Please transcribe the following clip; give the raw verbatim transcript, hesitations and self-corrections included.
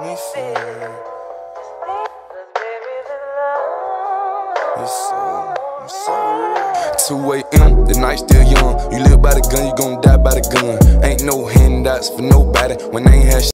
me feel. It's so, it's so real. two A M, the night still young. You live by the gun, you gon' die by the gun. Ain't no handouts for nobody when they ain't had shit.